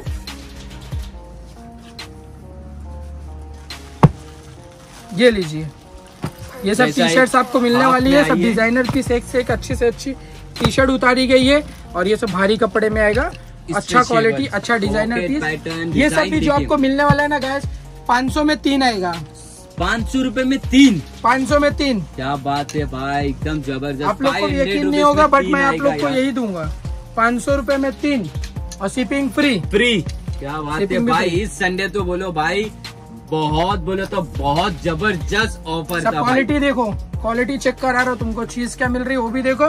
ये लीजिए, ये सब टी शर्ट्स आपको मिलने वाली है, सब डिजाइनर की से एक से एक अच्छी से अच्छी टी शर्ट उतारी गई है, और ये सब भारी कपड़े में आएगा, अच्छा क्वालिटी, अच्छा डिजाइनर पीस। ये सब भी जो आपको मिलने वाला है ना गाइस, पाँच सौ में तीन आएगा, पाँच सौ रूपये में तीन, पाँच सौ में तीन। क्या बात है भाई, एकदम जबरदस्त। आप लोग को यकीन नहीं होगा बट मैं आप लोग को यही दूंगा, पाँच सौ रूपये में तीन, और शिपिंग फ्री फ्री। क्या बात है भाई, इस संडे तो बोलो भाई, बहुत बोलो तो बहुत जबरदस्त ऑफर था। क्वालिटी देखो, क्वालिटी चेक करा रहा हूँ तुमको, चीज क्या मिल रही है वो भी देखो,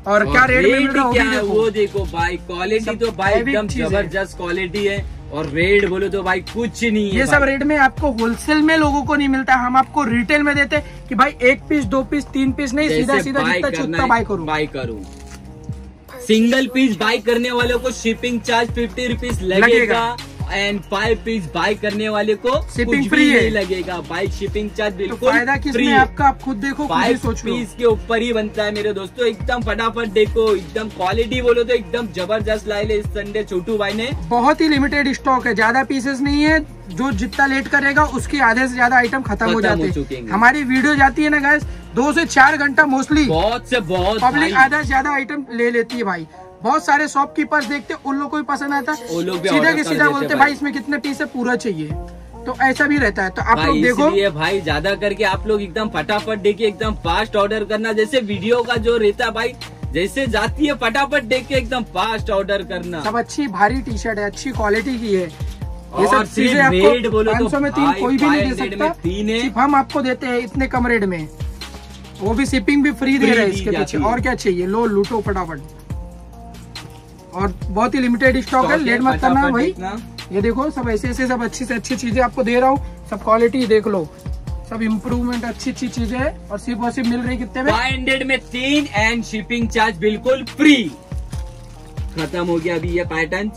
और, और क्या रेट में मिल रहा है वो देखो भाई। क्वालिटी तो भाई एकदम जबरदस्त क्वालिटी है, और रेट बोलो तो भाई कुछ नहीं है। ये सब रेट में आपको होलसेल में लोगों को नहीं मिलता, हम आपको रिटेल में देते कि भाई एक पीस, दो पीस, तीन पीस नहीं, सीधा सीधा जितना चुकता बाय करूँ बाय करूँ। सिंगल पीस बाय करने वालों को शिपिंग चार्ज फिफ्टी रुपीज लगेगा, एंड फाइव पीस बाय करने वाले को शिपिंग फ्री है, लगेगा बाइक शिपिंग चार्ज बिल्कुल फायदा किसमें आपका, आप खुद देखो, फाइव पीस के ऊपर ही बनता है मेरे दोस्तों। एकदम फटाफट देखो, एकदम क्वालिटी बोलो तो एकदम जबरदस्त लाए ले इस संडे छोटू भाई ने। बहुत ही लिमिटेड स्टॉक है, ज्यादा पीसेस नहीं है, जो जितना लेट करेगा उसकी आधे से ज्यादा आइटम खत्म हो जाते हैं। हमारी वीडियो जाती है ना गाइस दो से चार घंटा मोस्टली, बहुत से बहुत पब्लिक आधा से ज्यादा आइटम ले लेती है भाई। बहुत सारे शॉपकीपर्स देखते उन लोग को भी पसंद आता है, सीधा के सीधा बोलते भाई इसमें कितने पीस है, पूरा चाहिए, तो ऐसा भी रहता है। तो आप लोग देखो भाई ज्यादा करके आप लोग एकदम फटाफट देखिए, एकदम फास्ट ऑर्डर करना। जैसे वीडियो का जो रहता है भाई, जैसे जाती है फटाफट देख के एकदम फास्ट ऑर्डर करना। सब अच्छी भारी टी शर्ट है, अच्छी क्वालिटी की है, ये सब चीजें आपको पाँच सौ में तीन कोई भी नहीं दे सकता, सिर्फ हम आपको देते हैं इतने कम रेट में, वो भी शिपिंग भी फ्री दे रहे हैं इसके पीछे। और क्या चाहिए, लो लूटो फटाफट। और बहुत ही लिमिटेड स्टॉक है, लेट मत करना भाई। ये देखो सब ऐसे ऐसे सब अच्छी से अच्छी चीजें आपको दे रहा हूँ, सब क्वालिटी देख लो, सब इम्प्रूवमेंट अच्छी अच्छी चीजें है, और सिर्फ और सिर्फ मिल रही कितने में, फाइव हंड्रेड में तीन, एंड शिपिंग चार्ज बिल्कुल फ्री। खत्म हो गया अभी ये पैटर्न।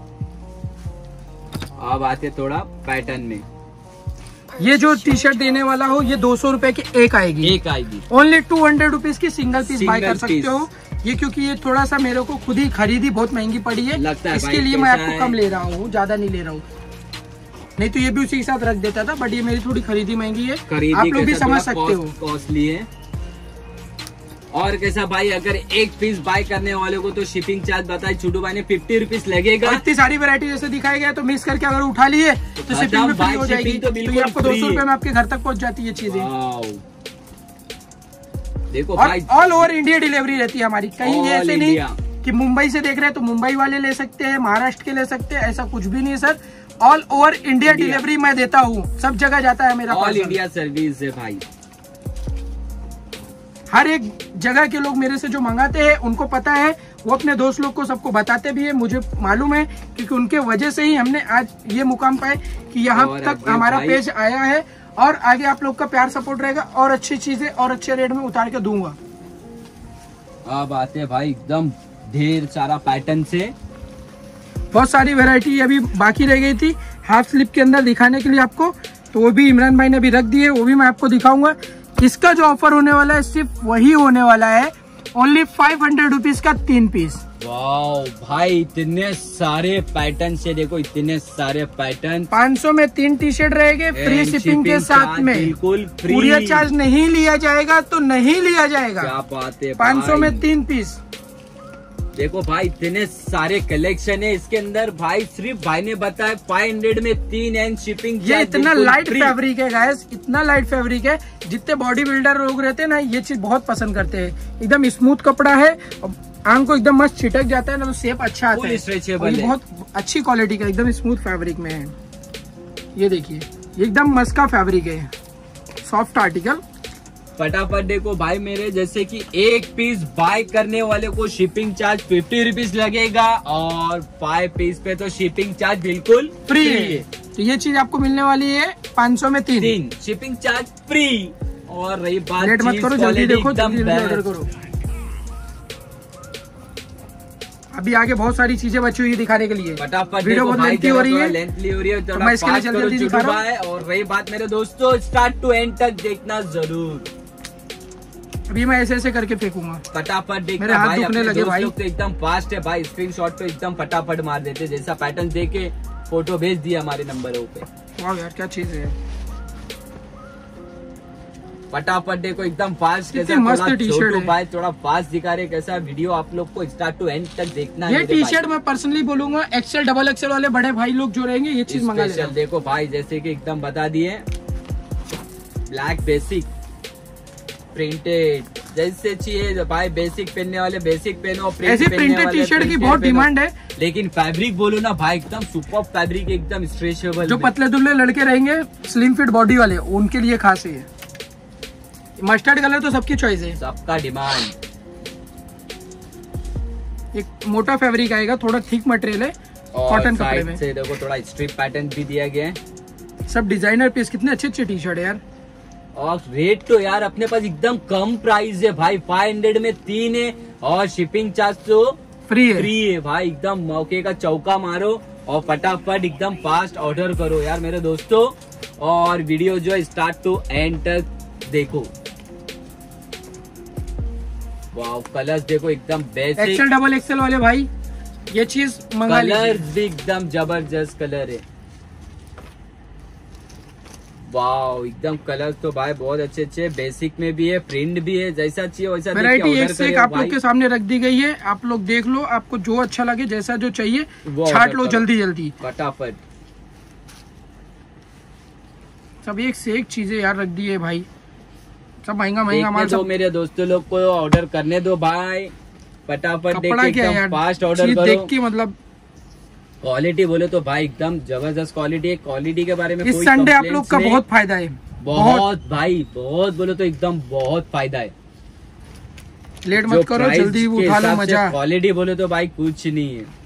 अब आते थोड़ा पैटर्न में। ये जो टी शर्ट देने वाला हो, ये दो सौ रूपये की एक आएगी, एक आएगी ओनली टू हंड्रेड रुपीज की सिंगल पीस बाय कर सकते हो। ये क्योंकि ये थोड़ा सा मेरे को खुद ही खरीदी बहुत महंगी पड़ी है, लगता है इसके लिए मैं आपको कम ले रहा हूँ, ज्यादा नहीं ले रहा हूँ, नहीं तो ये भी उसी के साथ रख देता था, बट ये मेरी थोड़ी खरीदी महंगी है, आप लोग भी समझ सकते हो, कॉस्टली है। और कैसा भाई, अगर एक पीस बाय करने वाले को तो शिपिंग चार्ज बताए छोटू भाई ने फिफ्टी रुपीज लगेगा। इतनी सारी वैरायटी जैसे दिखाई गया, तो मिस करके अगर उठा लिए तो शिपिंग भी फ्री हो जाएगी, तो ये आपको दो सौ रुपए में आपके घर तक पहुंच जाती है चीजें। देखो और ऑल ओवर इंडिया डिलीवरी रहती है हमारी, कहीं ये ऐसे नहीं कि मुंबई से देख रहे हैं तो मुंबई वाले ले सकते हैं, महाराष्ट्र के ले सकते हैं, ऐसा कुछ भी नहीं sir. All over India delivery मैं देता हूँ, सब जगह जाता है मेरा, ऑल इंडिया सर्विस है भाई। हर एक जगह के लोग मेरे से जो मंगाते हैं उनको पता है, वो अपने दोस्त लोग को सबको बताते भी है, मुझे मालूम है, क्योंकि उनके वजह से ही हमने आज ये मुकाम पाए कि यहाँ तक हमारा पेज आया है, और आगे आप लोग का प्यार सपोर्ट रहेगा, और अच्छी चीजें और अच्छे रेट में उतार के दूंगा। अब आते हैं भाई एकदम ढेर सारा पैटर्न से, बहुत सारी वैरायटी अभी बाकी रह गई थी हाफ स्लीप के अंदर दिखाने के लिए आपको, तो वो भी इमरान भाई ने अभी रख दिए, वो भी मैं आपको दिखाऊंगा। इसका जो ऑफर होने वाला है सिर्फ वही होने वाला है, ओनली फाइव हंड्रेड रुपीज का तीन पीस। वाओ भाई, इतने सारे पैटर्न से देखो, इतने सारे पैटर्न। पाँच सौ में तीन टी शर्ट रहेंगे, फ्री शिपिंग के साथ में, बिल्कुल फ्री, कुरियर चार्ज नहीं लिया जाएगा तो नहीं लिया जाएगा। क्या बात है, पाँच सौ में तीन पीस। देखो भाई इतने सारे कलेक्शन है इसके अंदर भाई, सिर्फ भाई ने बताया फाइव हंड्रेड में तीन, एंड शिपिंग। ये इतना लाइट फैब्रिक है गाइस, इतना लाइट फैब्रिक है, जितने बॉडी बिल्डर लोग रहते हैं ना ये चीज बहुत पसंद करते हैं। एकदम स्मूथ कपड़ा है, आंख को एकदम मस्त छिटक जाता है ना, तो शेप अच्छा आता है, स्ट्रेचेबल है, बहुत अच्छी क्वालिटी का, एकदम स्मूथ फैब्रिक में है। ये देखिए एकदम मस्त का फैब्रिक है, सॉफ्ट आर्टिकल। फटाफट देखो भाई मेरे, जैसे कि एक पीस बाय करने वाले को शिपिंग चार्ज फिफ्टी रुपीज लगेगा, और फाइव पीस पे तो शिपिंग चार्ज बिल्कुल फ्री है। तो ये चीज आपको मिलने वाली है पाँच सौ में तीन, तीन शिपिंग चार्ज फ्री। और रही बात, लेट मत करो, जल्दी देखो, जल्दी ऑर्डर करो। अभी आगे बहुत सारी चीजें बची हुई दिखाने के लिए, फटाफट वीडियो बहुत लेंथी हो रही है, लेंथी हो रही है, तो मैं इसके लिए जल्दी जल्दी दिखा रहा हूं। और रही बात मेरे दोस्तों, स्टार्ट टू एंड तक देखना जरूर। अभी मैं ऐसे ऐसे करके फेंकूंगा, फटाफट देखना, मेरे हाथ दुखने लगे भाई। तो एकदम फास्ट है भाई, स्क्रीनशॉट पे एकदम फटाफट मार देते, जैसा पैटर्न देके फोटो भेज दिया हमारे नंबरों पे। वाह यार क्या चीज है, फटाफट देखो एकदम फास्ट, कैसा मस्त टी शर्ट है भाई, थोड़ा फास्ट दिखा रहे, कैसा वीडियो आप लोग को स्टार्ट टू एंड तक देखना है। ये टी शर्ट मैं पर्सनली बोलूंगा, एक्सेल डबल एक्सेल वाले बड़े भाई लोग जो रहेंगे ये चीज मंगा लेना। देखो भाई जैसे कि एकदम बता दिए, ब्लैक बेसिक प्रिंटेड, जैसे चाहिए भाई, बेसिक पहनने वाले बेसिक पहनो, ऐसे प्रिंटेड टी शर्ट की बहुत डिमांड है, लेकिन फैब्रिक बोलो ना भाई एकदम सुपर फैब्रिक, एकदम स्ट्रेचेबल। जो पतले दुबले लड़के रहेंगे, स्लिम फिट बॉडी वाले, उनके लिए खास है। मस्टर्ड कलर तो सबकी चॉइस है, सबका डिमांड। एक मोटा फैब्रिक आएगा, थोड़ा थिक मटेरियल है कॉटन कपड़े में। से देखो थोड़ा स्ट्रिप पैटर्न भी दिया गया है, सब डिजाइनर पीस। कितने अच्छे अच्छे टी शर्ट है यार। और रेट तो यार अपने पास एकदम कम प्राइस है भाई, फाइव हंड्रेड में तीन है और शिपिंग चार्ज तो फ्री है फ्री है भाई। एकदम मौके का चौका मारो और फटाफट एकदम फास्ट ऑर्डर करो यार मेरे दोस्तों। और वीडियो जो स्टार्ट टू एंड तक देखो। वाव, कलर्स देखो एकदम बेसिक, एक्सेल डबल एक्सेल वाले भाई ये चीज मंगा लीजिए। कलर भी एकदम जबरदस्त कलर है। वाव, एकदम कलर तो भाई बहुत अच्छे अच्छे, बेसिक में भी है, प्रिंट भी है, जैसा चाहिए वैसा वैरायटी एक से एक आप लोग के सामने रख दी गई है। आप लोग देख लो, आपको जो अच्छा लगे, जैसा जो चाहिए छाट लो जल्दी जल्दी फटाफट। सब एक से एक चीजें यार रख दी है भाई, सब महंगा महंगा माल। सब मेरे दोस्तों लोग को ऑर्डर करने दो भाई, फटाफट देख के एकदम फास्ट ऑर्डर करो। देख के मतलब क्वालिटी बोले तो भाई एकदम जबरदस्त क्वालिटी है। क्वालिटी के बारे में इस संडे आप लोग का बहुत फायदा है, बहुत भाई, बहुत बोले तो एकदम बहुत फायदा है। लेट मत करो, जल्दी उठा लो मजा। क्वालिटी बोले तो भाई कुछ नहीं है।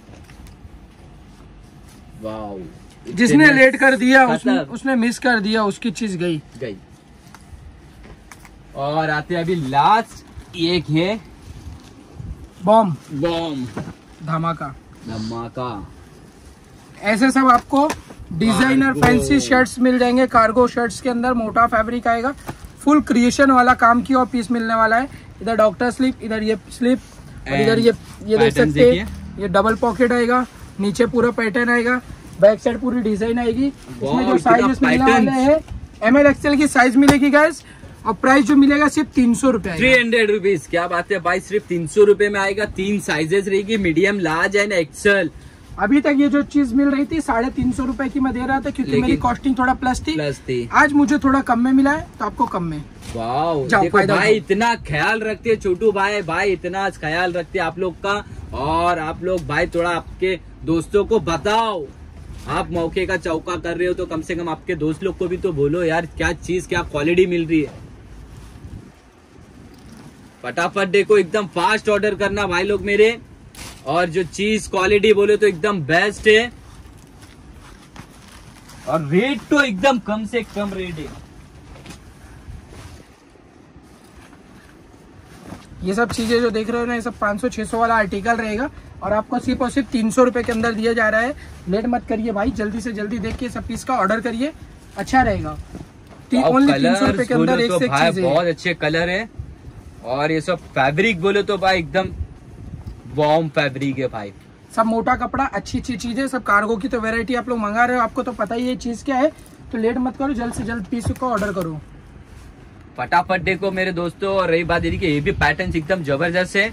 वाव, जिसने लेट कर दिया उसने, उसने मिस कर दिया, उसकी चीज गई गई। और आते अभी लास्ट एक है बॉम्ब बॉम्ब धमाका धमाका। ऐसे सब आपको डिजाइनर फैंसी शर्ट्स मिल जाएंगे। कार्गो शर्ट्स के अंदर मोटा फैब्रिक आएगा, फुल क्रिएशन वाला काम किया और पीस मिलने वाला है। इधर डॉक्टर स्लिप, इधर ये स्लिप और इधर ये ये देख सकते हैं, ये डबल पॉकेट आएगा, नीचे पूरा पैटर्न आएगा, बैक साइड पूरी डिजाइन आएगी। इसमें जो साइजेस मिलने वाले हैं, एम एल एक्सएल की साइज मिलेगी गाइस। और प्राइस जो मिलेगा सिर्फ तीन सौ रूपये थ्री हंड्रेड रुपीज। क्या बात है भाई, सिर्फ तीन सौ रूपये में आएगा। तीन साइजेस रहेगी, मीडियम, लार्ज एंड एक्सेल। अभी तक ये जो चीज मिल रही थी साढ़े तीन सौ रूपये की मैं दे रहा था, क्योंकि मेरी कॉस्टिंग थोड़ा प्लस थी प्लस थी आज मुझे थोड़ा कम में मिला है, तो आपको कम में। वाओ, देखो भाई इतना ख्याल रखते हैं छोटू भाई, भाई इतना ख्याल रखते हैं आप लोग का। और आप लोग भाई थोड़ा आपके दोस्तों को बताओ, आप मौके का चौका कर रहे हो तो कम से कम आपके दोस्त लोग को भी तो बोलो यार, क्या चीज क्या क्वालिटी मिल रही है। फटाफट देखो, एकदम फास्ट ऑर्डर करना भाई लोग मेरे। और जो चीज क्वालिटी बोले तो एकदम बेस्ट है, और रेट तो एकदम कम से कम रेट है। ये सब चीजें जो देख रहे हो ना, ये सब पाँच सौ छह सौ वाला आर्टिकल रहेगा और आपको सिर्फ और सिर्फ तीन सौ रूपये के अंदर दिया जा रहा है। लेट मत करिए भाई, जल्दी से जल्दी देख के सब पीस का ऑर्डर करिए, अच्छा रहेगा। ओनली तीन सौ रूपये के अंदर एक से एक चीज है। बहुत अच्छे कलर है, और ये सब फैब्रिक बोले तो भाई एकदम वार्म फैब्रिक है भाई। सब मोटा कपड़ा, अच्छी अच्छी चीजें, सब कार्गो की तो वैरायटी आप लोग मंगा रहे हो, आपको तो पता ही है चीज क्या है। तो लेट मत करो, जल्द से जल्द पीस को ऑर्डर करो फटाफट। देखो मेरे दोस्तों, और रही बात देखिए, ये भी पैटर्न एकदम जबरदस्त है।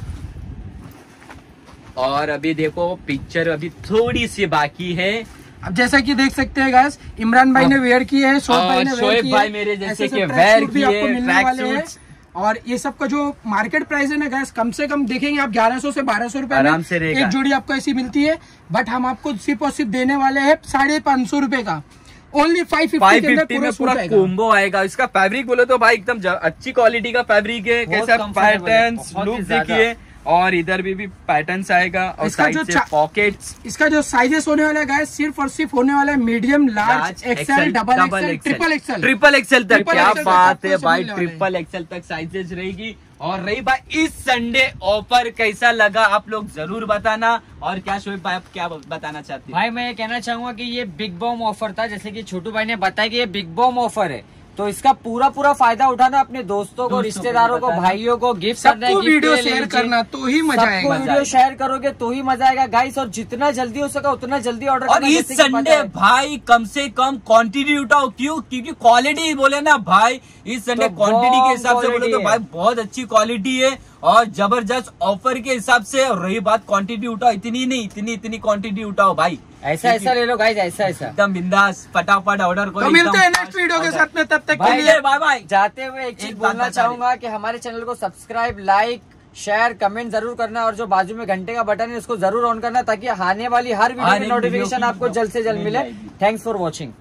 और अभी देखो पिक्चर अभी थोड़ी सी बाकी है। अब जैसा कि देख सकते हैं गाइस, इमरान भाई ने वेयर की है, शोएब भाई ने वेयर की है, भाई मेरे जैसे कि वेयर की है, ट्रैक सूट्स। और ये सब का जो मार्केट प्राइस है ना गैस, कम से कम देखेंगे आप ग्यारह सौ से बारह सौ रुपए आराम से रहेगा। एक जोड़ी आपको ऐसी मिलती है, बट हम आपको सिर्फ और सिर्फ देने वाले हैं साढ़े पाँच सौ रुपए का। ओनली फाइव फिफ्टी में पूरा कोम्बो आएगा। इसका फैब्रिक बोले तो भाई एकदम अच्छी क्वालिटी का फैब्रिक है। कैसा पैटर्न लुक देखिए, और इधर भी भी पैटर्न्स आएगा, और साइड से पॉकेट्स। इसका जो साइजेस होने वाला है गाइस, सिर्फ और सिर्फ होने वाला है medium, large, XL, double XL, triple XL, triple XL तक। क्या बात है भाई, ट्रिपल एक्सेल तक साइजेस रहेगी। और रही भाई इस संडे ऑफर कैसा लगा आप लोग जरूर बताना। और क्या शोएब भाई आप क्या बताना चाहते हैं? भाई मैं ये कहना चाहूंगा कि ये बिग बॉम ऑफर था, जैसे कि छोटू भाई ने बताया कि ये बिग बॉम ऑफर है, तो इसका पूरा पूरा फायदा उठाना, अपने दोस्तों को, रिश्तेदारों को, भाइयों को गिफ्ट करना है, वीडियो शेयर करना, तो ही मजा आएगा। वीडियो शेयर करोगे तो ही मजा आएगा गाइस। और जितना जल्दी हो सका उतना जल्दी ऑर्डर। और इस संडे भाई कम से कम क्वांटिटी उठाओ, क्यों? क्योंकि क्वालिटी बोले ना भाई, इस संडे क्वांटिटी के हिसाब से बोले तो भाई बहुत अच्छी क्वालिटी है और जबरदस्त ऑफर के हिसाब से। और रही बात क्वांटिटी उठाओ, इतनी नहीं, इतनी इतनी क्वांटिटी उठाओ भाई। ऐसा ऐसा ले लो गाइस, ऐसा ऐसा एकदम बिंदास, फटाफट ऑर्डर करो। तो मिलते हैं नेक्स्ट वीडियो के साथ में, तब तक के लिए बाय बाय। जाते हुए एक चीज बोलना चाहूंगा कि हमारे चैनल को सब्सक्राइब, लाइक, शेयर, कमेंट जरूर करना, और जो बाजू में घंटे का बटन है उसको जरूर ऑन करना, ताकि आने वाली हर वीडियो की नोटिफिकेशन आपको जल्द से जल्द मिले। Thanks for watching.